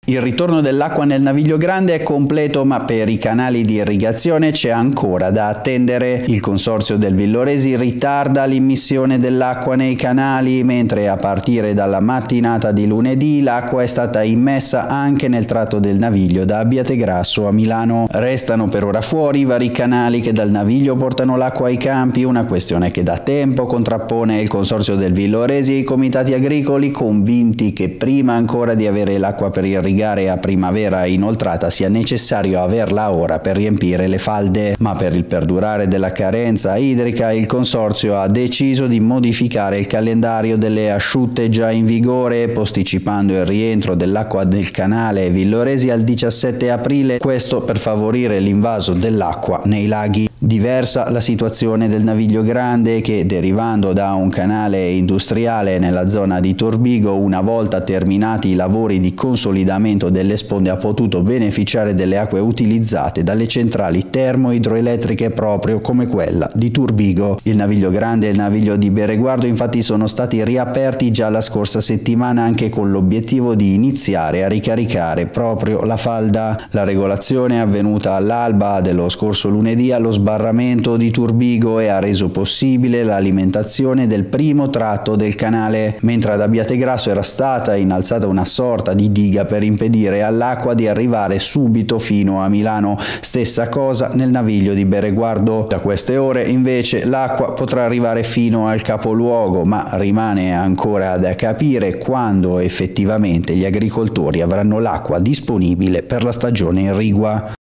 Il ritorno dell'acqua nel Naviglio Grande è completo, ma per i canali di irrigazione c'è ancora da attendere. Il consorzio del Villoresi ritarda l'immissione dell'acqua nei canali, mentre a partire dalla mattinata di lunedì l'acqua è stata immessa anche nel tratto del Naviglio da Abbiategrasso a Milano. Restano per ora fuori i vari canali che dal Naviglio portano l'acqua ai campi, una questione che da tempo contrappone il consorzio del Villoresi e i comitati agricoli, convinti che prima ancora di avere l'acqua per irrigare a primavera inoltrata sia necessario averla ora per riempire le falde. Ma per il perdurare della carenza idrica il consorzio ha deciso di modificare il calendario delle asciutte già in vigore, posticipando il rientro dell'acqua del canale Villoresi al 17 aprile, questo per favorire l'invaso dell'acqua nei laghi. Diversa la situazione del Naviglio Grande che, derivando da un canale industriale nella zona di Turbigo, una volta terminati i lavori di consolidamento delle sponde ha potuto beneficiare delle acque utilizzate dalle centrali termoidroelettriche proprio come quella di Turbigo. Il Naviglio Grande e il Naviglio di Bereguardo infatti sono stati riaperti già la scorsa settimana, anche con l'obiettivo di iniziare a ricaricare proprio la falda. La regolazione è avvenuta all'alba dello scorso lunedì allo sbarramento di Turbigo e ha reso possibile l'alimentazione del primo tratto del canale, mentre ad Abbiategrasso era stata innalzata una sorta di diga per impedire all'acqua di arrivare subito fino a Milano. Stessa cosa nel Naviglio di Bereguardo. Da queste ore invece l'acqua potrà arrivare fino al capoluogo, ma rimane ancora da capire quando effettivamente gli agricoltori avranno l'acqua disponibile per la stagione irrigua.